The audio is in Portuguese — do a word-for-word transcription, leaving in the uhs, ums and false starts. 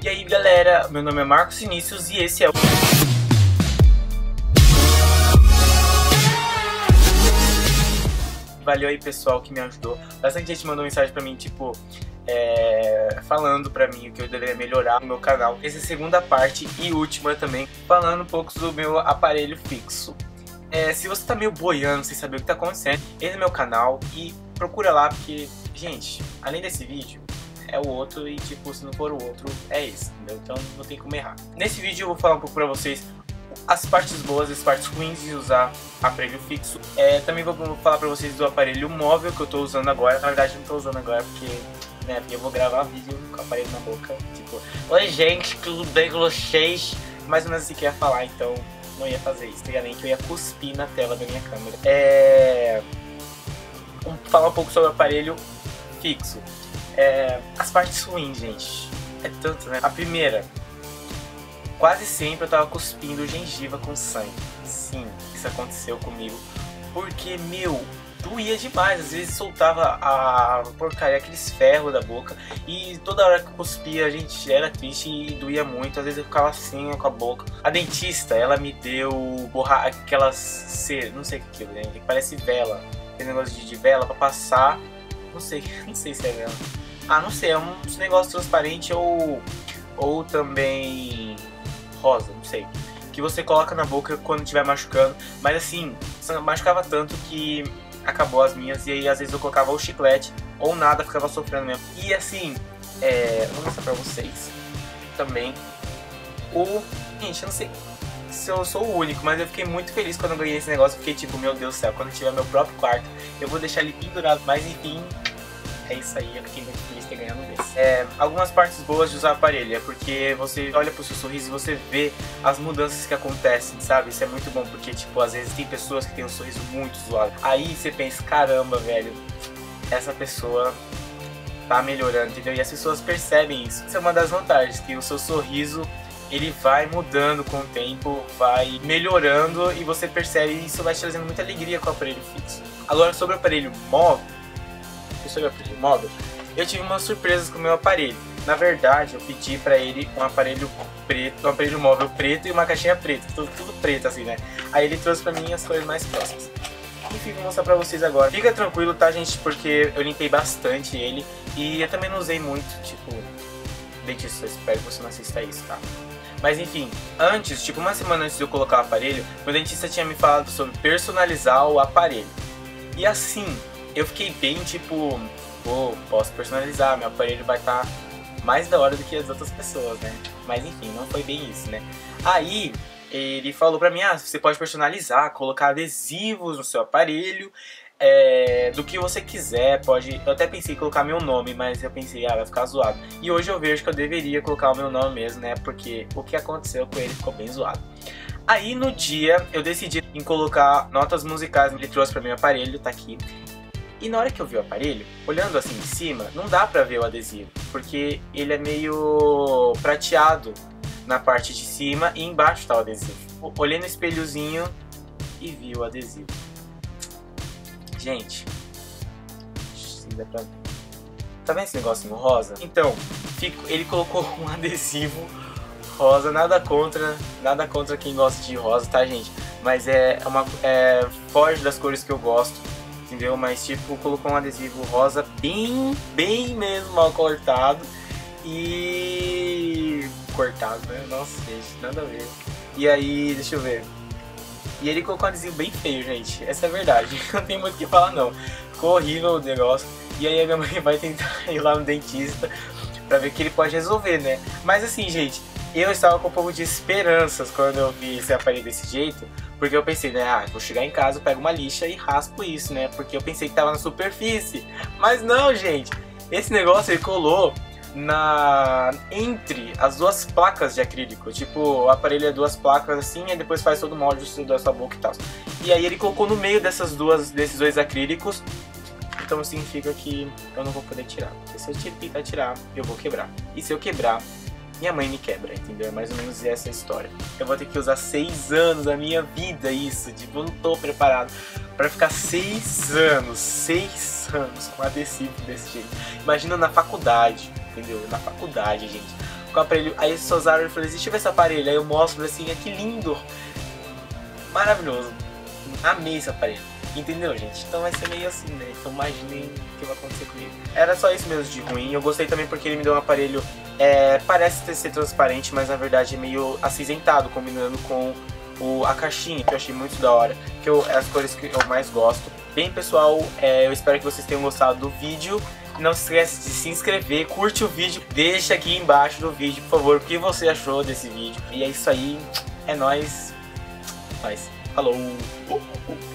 E aí galera, meu nome é Marcos Vinícius e esse é o... Valeu aí pessoal que me ajudou. Bastante gente mandou mensagem pra mim, tipo, é... falando pra mim o que eu deveria melhorar no meu canal. Essa é a segunda parte e última também, falando um pouco do meu aparelho fixo. É, se você tá meio boiando, sem saber o que tá acontecendo, entra no meu canal e procura lá, porque, gente, além desse vídeo, é o outro e, tipo, se não for o outro, é esse, entendeu? Então não tem como errar. Nesse vídeo eu vou falar um pouco pra vocês as partes boas e as partes ruins de usar aparelho fixo. É, também vou falar pra vocês do aparelho móvel que eu tô usando agora. Na verdade não tô usando agora porque, né, porque eu vou gravar vídeo com o aparelho na boca. Tipo, oi gente, tudo bem com vocês? Mais ou menos assim que eu ia falar, então não ia fazer isso. Antigamente eu ia cuspir na tela da minha câmera. É... Vamos falar um pouco sobre o aparelho fixo. É... As partes ruins, gente. É tanto, né? A primeira... Quase sempre eu tava cuspindo gengiva com sangue. Sim, isso aconteceu comigo. Porque, meu, doía demais. Às vezes soltava a porcaria, aqueles ferros da boca. E toda hora que eu cuspia, a gente era triste e doía muito. Às vezes eu ficava assim com a boca. A dentista, ela me deu borra... aquelas cera, não sei o que é aquilo, né? Que parece vela. Aquele negócio de, de vela pra passar. Não sei, não sei se é vela. Ah, não sei, é um negócio transparente ou, ou também... rosa, não sei, que você coloca na boca quando estiver machucando, mas assim, machucava tanto que acabou as minhas, e aí às vezes eu colocava ou chiclete ou nada, ficava sofrendo mesmo. E assim, é, vou mostrar pra vocês também o... Gente, eu não sei se eu sou o único, mas eu fiquei muito feliz quando eu ganhei esse negócio. Eu fiquei tipo, meu Deus do céu, quando eu tiver meu próprio quarto, eu vou deixar ele pendurado, mas enfim... É isso aí, eu fiquei muito feliz de ter ganhado um desse. É, algumas partes boas de usar aparelho é porque você olha pro seu sorriso e você vê as mudanças que acontecem, sabe? Isso é muito bom, porque, tipo, às vezes tem pessoas que tem um sorriso muito zoado. Aí você pensa, caramba, velho, essa pessoa tá melhorando, entendeu? E as pessoas percebem isso. Isso é uma das vantagens, que o seu sorriso, ele vai mudando com o tempo, vai melhorando e você percebe, e isso vai te trazendo muita alegria com o aparelho fixo. Agora, sobre o aparelho móvel, sobre o aparelho móvel, eu tive umas surpresas com o meu aparelho. Na verdade, eu pedi pra ele um aparelho preto, um aparelho móvel preto e uma caixinha preta, tudo, tudo preto assim, né? Aí ele trouxe pra mim as cores mais próximas. Enfim, vou mostrar pra vocês agora. Fica tranquilo, tá, gente? Porque eu limpei bastante ele e eu também não usei muito, tipo, dentista, eu espero que você não assista isso, tá? Mas enfim, antes, tipo uma semana antes de eu colocar o aparelho, meu dentista tinha me falado sobre personalizar o aparelho. E assim, eu fiquei bem tipo, pô, posso personalizar, meu aparelho vai estar mais da hora do que as outras pessoas, né? Mas enfim, não foi bem isso, né? Aí, ele falou pra mim, ah, você pode personalizar, colocar adesivos no seu aparelho, é, do que você quiser, pode... Eu até pensei em colocar meu nome, mas eu pensei, ah, vai ficar zoado. E hoje eu vejo que eu deveria colocar o meu nome mesmo, né? Porque o que aconteceu com ele ficou bem zoado. Aí no dia, eu decidi em colocar notas musicais, ele trouxe pra mim o aparelho, tá aqui. E na hora que eu vi o aparelho, olhando assim de cima, não dá pra ver o adesivo, porque ele é meio prateado na parte de cima e embaixo tá o adesivo. Olhei no espelhozinho e vi o adesivo. Gente, se dá pra ver. Tá vendo esse negocinho rosa? Então, fico, ele colocou um adesivo rosa, nada contra, nada contra quem gosta de rosa, tá, gente? Mas é uma é, foge das cores que eu gosto. Entendeu? Mas tipo, colocou um adesivo rosa bem, bem mesmo mal cortado. E... cortado, né? Nossa, gente, nada a ver. E aí, deixa eu ver. E ele colocou um adesivo bem feio, gente. Essa é a verdade. Não tem muito o que falar, não. Ficou horrível o negócio. E aí a minha mãe vai tentar ir lá no dentista pra ver o que ele pode resolver, né? Mas assim, gente, eu estava com um pouco de esperanças quando eu vi esse aparelho desse jeito. Porque eu pensei, né, ah, vou chegar em casa, pego uma lixa e raspo isso, né? Porque eu pensei que tava na superfície. Mas não, gente. Esse negócio ele colou na... entre as duas placas de acrílico. Tipo, o aparelho é duas placas assim, e depois faz todo o molde da sua boca e tal. E aí ele colocou no meio dessas duas, desses dois acrílicos. Então significa que eu não vou poder tirar. Porque se eu tentar tirar, eu vou quebrar. E se eu quebrar, minha mãe me quebra, entendeu? É mais ou menos essa a história. Eu vou ter que usar seis anos da minha vida isso, tipo, eu não tô preparado pra ficar seis anos, seis anos com adesivo desse jeito. Imagina na faculdade, entendeu? Na faculdade, gente. com o aparelho. Aí o Sozaro falou, deixa eu ver esse aparelho. Aí eu mostro assim, é que lindo. Maravilhoso. Amei esse aparelho. Entendeu, gente? Então vai ser meio assim, né? Então imaginem o que vai acontecer comigo. Era só isso mesmo de ruim. Eu gostei também porque ele me deu um aparelho, é, parece ter ser transparente, mas na verdade é meio acinzentado, combinando com o, a caixinha, que eu achei muito da hora. Que eu, é as cores que eu mais gosto. Bem, pessoal, é, eu espero que vocês tenham gostado do vídeo. Não se esqueça de se inscrever, curte o vídeo, deixa aqui embaixo do vídeo, por favor, o que você achou desse vídeo. E é isso aí, é nóis. Nóis. Falou. Uh, uh.